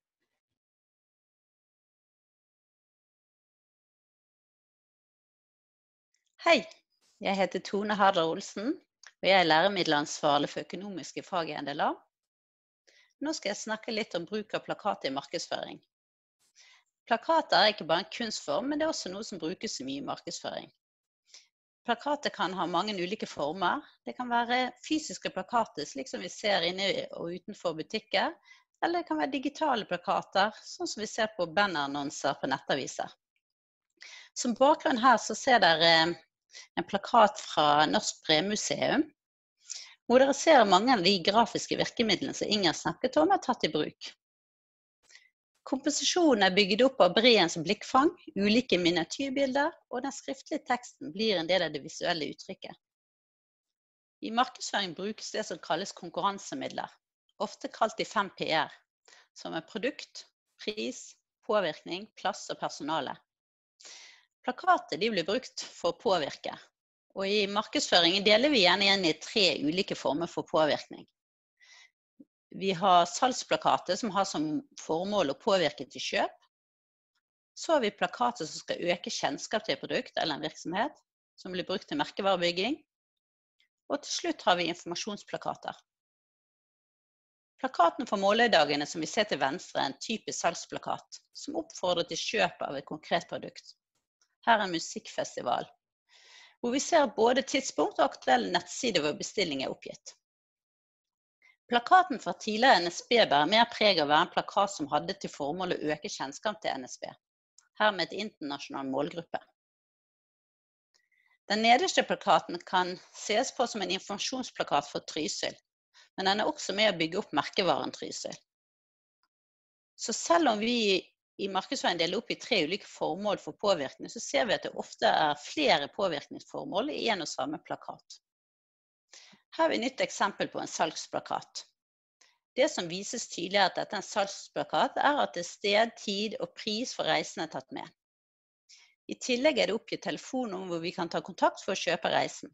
Hei, jeg heter Tone Harder Olsen. Og jeg er læremiddelansvarlig for økonomiske fag i N D L A. Nå skal jeg snakke litt om bruk av plakater i markedsføring. Plakater er ikke bare en kunstform, men det er også noe som brukes mye i markedsføring. Plakater kan ha mange ulike former. Det kan være fysiske plakater, slik som vi ser inne og utenfor butikker, eller det kan være digitale plakater, sånn som vi ser på bannerannonser på nettaviser. Som bakgrunn her så ser dere en plakat fra Norsk Bremuseum, hvor dere ser mange av de grafiske virkemidlene som Inger snakket om er tatt i bruk. Komposisjonen er bygget opp av breens blikkfang, ulike miniatyrbilder, og den skriftlige teksten blir en del av det visuelle uttrykket. I markedsføring brukes det som kalles konkurransemidler, ofte kalt i fem P R, som er produkt, pris, påvirkning, plass og personale. Plakater de blir brukt for å påvirke, og i markedsføringen deler vi gjerne igjen i tre ulike former for påvirkning. Vi har salgsplakater som har som formål å påvirke til kjøp. Så har vi plakater som skal øke kjennskap til et produkt eller en virksomhet, som blir brukt til merkevarebygging. Og til slutt har vi informasjonsplakater. Plakaten for måledagene som vi ser til venstre er en typisk salgsplakat, som oppfordrer til kjøp av et konkret produkt. Her er en musikkfestival, hvor vi ser både tidspunkt og aktuelle nettsider hvor bestilling er oppgitt. Plakaten fra tidligere N S B bærer mer preg av å være en plakat som hadde til formål å øke kjennskap til N S B, her med et internasjonal målgruppe. Den nederste plakaten kan ses på som en informasjonsplakat for Trysil, men den er også med å bygge opp merkevaren Trysil. Så selv om vi i markedsføring deler opp i tre ulike formål for påvirkning, så ser vi at det ofte er flere påvirkningsformål i en og samme plakat. Her har vi et nytt eksempel på en salgsplakat. Det som vises tydelig at dette er en salgsplakat, er at det er sted, tid og pris for reisen er tatt med. I tillegg er det oppgitt telefonnummer hvor vi kan ta kontakt for å kjøpe reisen.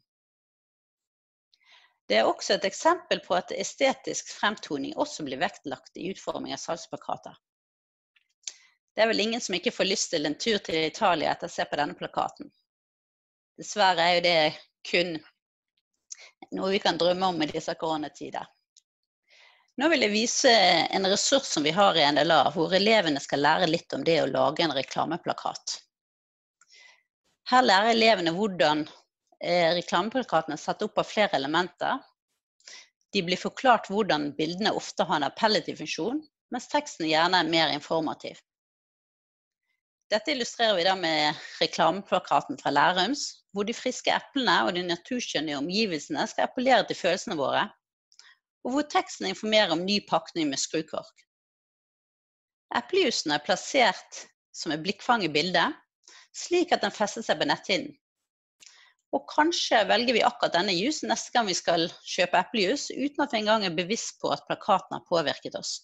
Det er også et eksempel på at estetisk fremtoning også blir vektlagt i utforming av salgsplakater. Det er vel ingen som ikke får lyst til en tur til Italia etter å se på denne plakaten. Dessverre er jo det kun noe vi kan drømme om i disse koronatider. Nå vil jeg vise en ressurs som vi har i N L A, hvor elevene skal lære litt om det å lage en reklameplakat. Her lærer elevene hvordan reklameplakaten er satt opp av flere elementer. De blir forklart hvordan bildene ofte har en appellativ funksjon, mens teksten gjerne er mer informativ. Dette illustrerer vi da med reklameplakaten fra Lærums, hvor de friske eplene og de naturskjønne omgivelsene skal appellere til følelsene våre, og hvor teksten informerer om ny pakning med skrukork. Eplejusen er plassert som et blikkfang i bildet, slik at den fester seg på netthinnen. Og kanskje velger vi akkurat denne jusen neste gang vi skal kjøpe eplejus, uten at vi engang er bevisst på at plakaten har påvirket oss.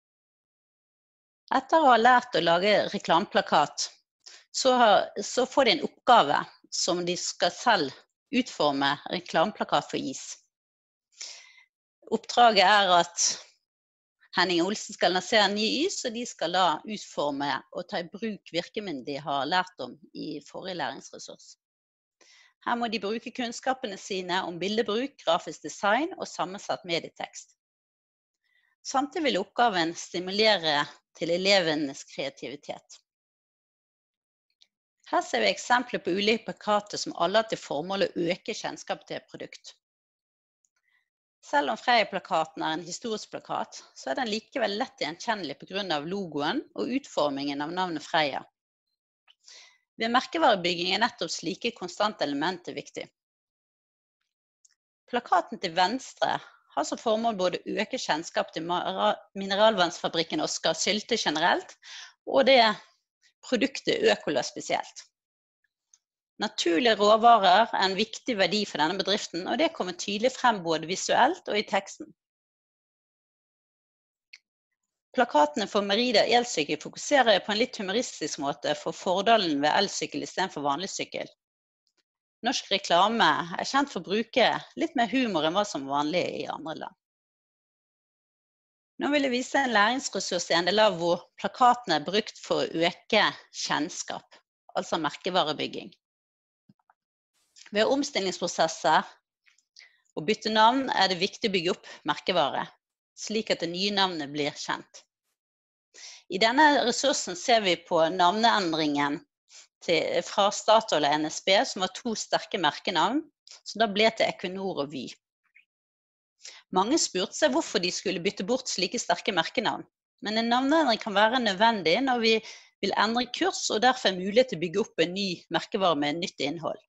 Etter å ha lært å lage reklameplakat, så, har, så får de en oppgave som de skal selv utforme reklameplakat for is. Oppdraget er at Henning Olsen skal lansere en ny is, og de skal da utforme og ta i bruk virkemidler de har lært om i forrige læringsressurs. Her må de bruke kunnskapene sine om bildebruk, grafisk design og sammensatt medietekst. Samtidig vil oppgaven stimulere til elevenes kreativitet. Her ser vi eksempler på ulike plakater som alle har til formål å øke kjennskap til et produkt. Selv om Freia-plakaten er en historisk plakat, så er den likevel lett gjenkjennelig på grunn av logoen og utformingen av navnet Freia. Ved merkevarebygging er nettopp slike konstante elementer viktig. Plakaten til venstre har som formål både å øke kjennskap til mineralvannsfabrikken Oskar Sylte generelt, og det produktet Økola spesielt. Naturlige råvarer er en viktig verdi for denne bedriften, og det kommer tydelig frem både visuelt og i teksten. Plakatene for Merida elsykkel fokuserer på en litt humoristisk måte for fordelen ved elsykkel i stedet for vanlig sykkel. Norsk reklame er kjent for å bruke litt mer humor enn hva som er vanlig i andre land. Nå vil jeg vise en læringsressurs i N L A hvor plakatene er brukt for å øke kjennskap, altså merkevarebygging. Ved omstillingsprosesser og bytte navn er det viktig å bygge opp merkevare, slik at det nye navnet blir kjent. I denne ressursen ser vi på navneendringen til, fra Statoil og N S B, som var to sterke merkenavn, som da ble til Equinor og Vy. Mange spurte seg hvorfor de skulle bytte bort slike sterke merkenavn, men en navneendring kan være nødvendig når vi vil endre kurs, og derfor er mulighet til å bygge opp en ny merkevare med nytt innhold.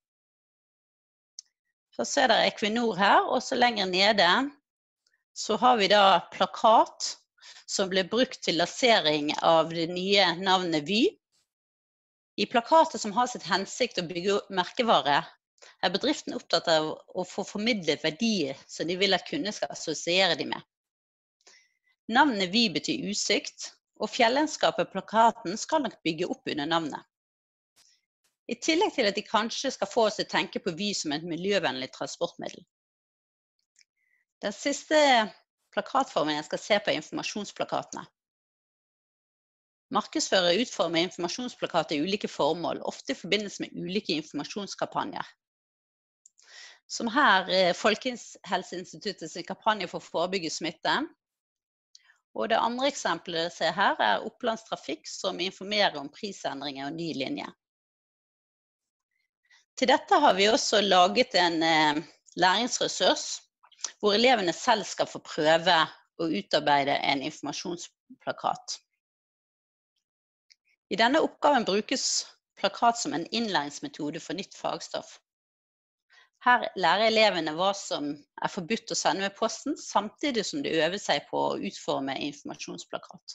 Så ser dere Equinor her, og så lenger nede så har vi da plakat som ble brukt til lansering av det nye navnet Vy. I plakater som har sitt hensikt å bygge merkevare, er bedriften opptatt av å få formidlet verdier som de vil at kunder skal assosiere dem med. Navnet Vy betyr utsikt, og fjellandskapet på plakaten skal nok bygge opp under navnet. I tillegg til at de kanskje skal få oss til å tenke på Vy som et miljøvennlig transportmiddel. Den siste plakatformen jeg skal se på er informasjonsplakatene. markedsfører og utformer informasjonsplakater i ulike formål, ofte i forbindelse med ulike informasjonskampanjer. Som her eh, Folkehelseinstituttets kampanje for å forebygge smitte. Og det andre eksempelet jeg ser her er Opplands Trafikk, som informerer om prisendringer og ny linje. Til dette har vi også laget en eh, læringsressurs, hvor elevene selv skal få prøve å utarbeide en informasjonsplakat. I denne oppgaven brukes plakat som en innlæringsmetode for nytt fagstoff. Her lærer elevene hva som er forbudt å sende med posten, samtidig som de øver seg på å utforme informasjonsplakat.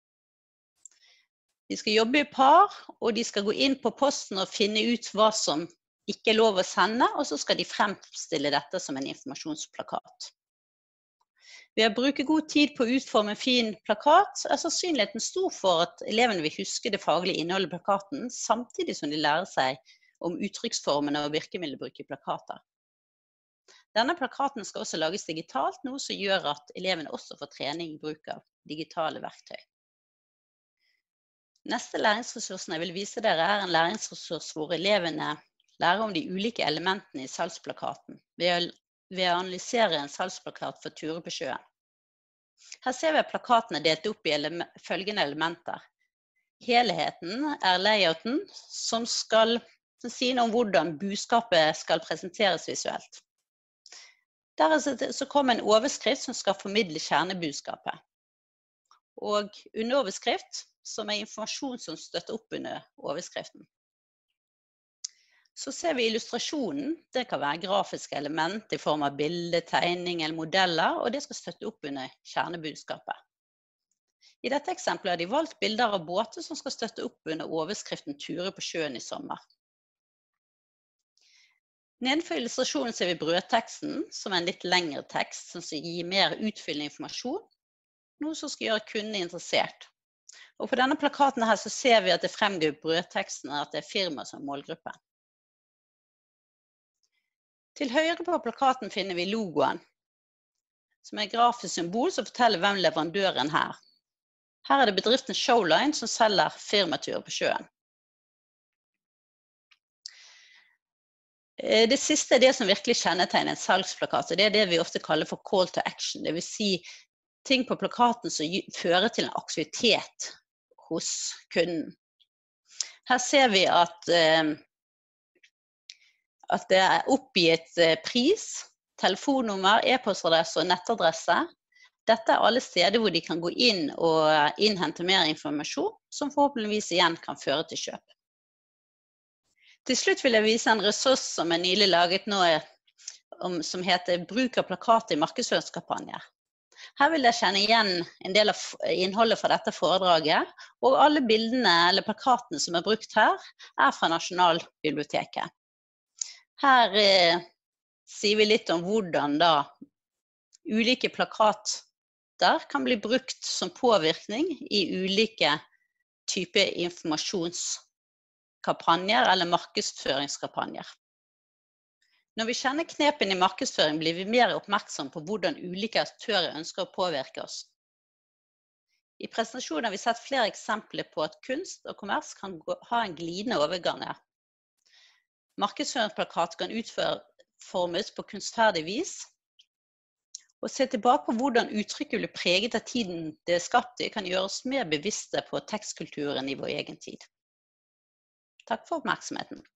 De skal jobbe i par, og de skal gå inn på posten og finne ut hva som ikke er lov å sende, og så skal de fremstille dette som en informasjonsplakat. Ved å bruke god tid på å utforme en fin plakat, er sannsynligheten stor for at elevene vil huske det faglige innholdet i plakaten, samtidig som de lærer seg om uttrykksformene og virkemiddelbruk i plakater. Denne plakaten skal også lages digitalt, noe som gjør at elevene også får trening i bruk av digitale verktøy. Neste læringsressursen jeg vil vise dere er en læringsressurs hvor elevene lærer om de ulike elementene i salgsplakaten ved å, ved å analysere en salgsplakat for turer på sjøen. Her ser vi at plakaten er delt opp i ele- følgende elementer. Helheten er layouten som skal si noe om hvordan budskapet skal presenteres visuelt. Deretter så kommer en overskrift som skal formidle kjernebudskapet. Og underoverskrift som er informasjon som støtter opp under overskriften. Så ser vi illustrasjonen. Det kan være grafiske element i form av bilde, tegning eller modeller, og det skal støtte opp under kjernebudskapet. I dette eksempelet har de valgt bilder av båter som skal støtte opp under overskriften «Turer på sjøen i sommer». Nedenfor illustrasjonen ser vi brødteksten, som er en litt lengre tekst, som gir mer utfyllende informasjon, noe som skal gjøre kunden interessert. Og på denne plakaten her så ser vi at det fremgår brødteksten at det er firma som målgruppe. Til høyre på plakaten finner vi logoen, som er et grafisk symbol som forteller hvem leverandøren er. Her er det bedriften Showline som selger firmaturer på sjøen. Det siste er det som virkelig kjennetegner en salgsplakat, og det er det vi ofte kaller for call to action. Det vil si ting på plakaten som fører til en aktivitet hos kunden. Her ser vi at, at det er oppgitt pris, telefonnummer, e-postadresse og nettadresse. Dette er alle steder hvor de kan gå inn og innhente mer informasjon, som forhåpentligvis igjen kan føre til kjøp. Til slutt vil jeg vise en ressurs som er nylig laget nå, om, som heter «Bruk av plakat i markedsføringskampanjer». Her vil jeg kjenne igjen en del av innholdet fra dette foredraget, og alle bildene eller plakatene som er brukt her, er fra Nasjonalbiblioteket. Her eh, sier vi litt om hvordan da ulike plakater kan bli brukt som påvirkning i ulike typer informasjonskampanjer eller markedsføringskampanjer. Når vi kjenner knepen i markedsføring, blir vi mer oppmerksom på hvordan ulike aktører ønsker å påvirke oss. I presentasjonen har vi sett flere eksempler på at kunst og kommers kan ha en glidende overgang. Markedsføringsplakat kan utformes på kunstferdig vis, og se tilbake på hvordan uttrykket ble preget av tiden det er skapt i, kan gjøre oss mer bevisste på tekstkulturen i vår egen tid. Takk for oppmerksomheten.